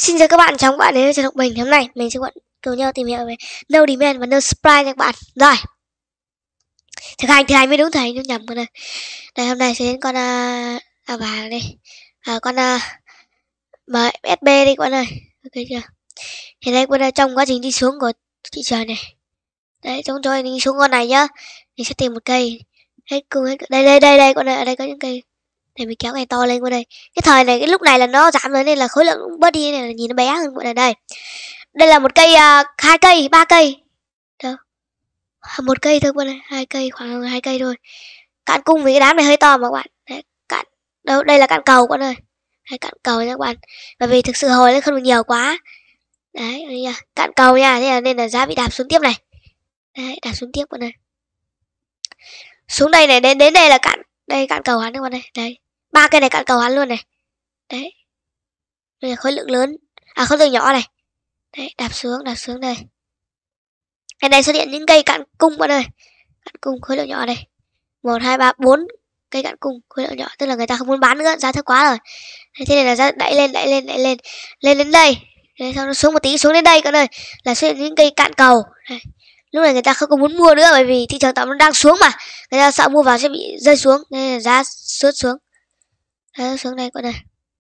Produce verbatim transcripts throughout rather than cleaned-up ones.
Xin chào các bạn, chào các bạn đến với Trần Ngọc Bình. Hôm nay mình sẽ bạn cùng nhau tìm hiểu về no demand và no supply nha các bạn. Rồi, thực hành thực hành mới đúng, thầy nó nhầm con ơi. Đây, hôm nay sẽ đến con à, à vàng đi, à, con à, em ét bê đi các bạn ơi. Ok chưa? Thì đây con trong quá trình đi xuống của thị trường này, đấy, trong cho đi xuống con này nhá, mình sẽ tìm một cây hết cung hết. Đây đây đây đây con ơi, ở đây có những cây. Để mình kéo cây to lên qua đây. Cái thời này cái lúc này là nó giảm rồi nên là khối lượng cũng bớt đi, này là nhìn nó bé hơn. Gọi là đây. Đây là một cây uh, hai cây, ba cây. Đâu? Một cây thôi con ơi, hai cây, khoảng hai cây thôi. Cạn cung vì cái đám này hơi to mà các bạn. Đấy, cạn. Đâu, đây là cạn cầu con ơi. Đây, cạn cầu nha các bạn. Bởi vì thực sự hồi nó không được nhiều quá. Đấy, đây nha. Cạn cầu nha, thế là nên là giá bị đạp xuống tiếp này. Đấy, đạp xuống tiếp con ơi. Xuống đây này, đến đến đây là cạn, đây cạn cầu hắn các bạn ơi. Đấy. Ba cây này cạn cầu hắn luôn này. Đấy. Đây là khối lượng lớn. À, khối lượng nhỏ này. Đấy, đạp xuống, đạp xuống đây. Cái này xuất hiện những cây cạn cung bạn ơi. Cạn cung khối lượng nhỏ đây. một, hai, ba, bốn cây cạn cung khối lượng nhỏ. Tức là người ta không muốn bán nữa, giá thấp quá rồi. Thế nên là giá đẩy lên, đẩy lên, đẩy lên. Lên đến đây. Đấy, sau nó xuống một tí, xuống đến đây các ơi. Là xuất hiện những cây cạn cầu. Đây. Lúc này người ta không có muốn mua nữa, bởi vì thị trường tạm nó đang xuống mà. Người ta sợ mua vào sẽ bị rơi xuống. Nên là giá sướt xuống. Đấy, xuống đây các ơi.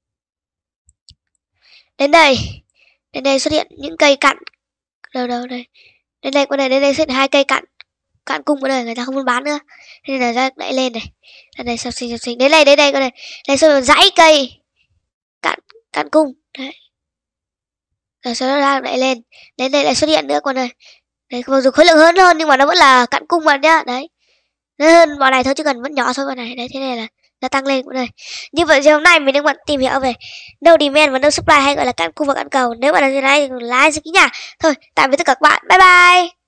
Đến đây. Đến đây xuất hiện những cây cạn. Đâu đâu đây. Đến đây con này, đến đây xuất hiện hai cây cạn cạn cung con này, người ta không muốn bán nữa. Nên là ra đẩy lên này. Đây này, sao xinh sao xinh. Đến đây, đến đây con này. Đây xuất hiện dãy cây cạn cạn cung. Đấy. Rồi sau đó ra đẩy lên. Đến đây lại xuất hiện nữa con này. Đấy, mặc dù khối lượng hơn hơn nhưng mà nó vẫn là cạn cung mà nhá. Đấy. Nó hơn bọn này thôi chứ cần vẫn nhỏ thôi bọn này. Đấy, thế này là nó tăng lên con này. Như vậy thì hôm nay mình đang bận tìm hiểu về no demand và no supply, hay gọi là cạn cung và cạn cầu. Nếu bạn là như này thì like, subscribe nha. Thôi, tạm biệt tất cả các bạn. Bye bye.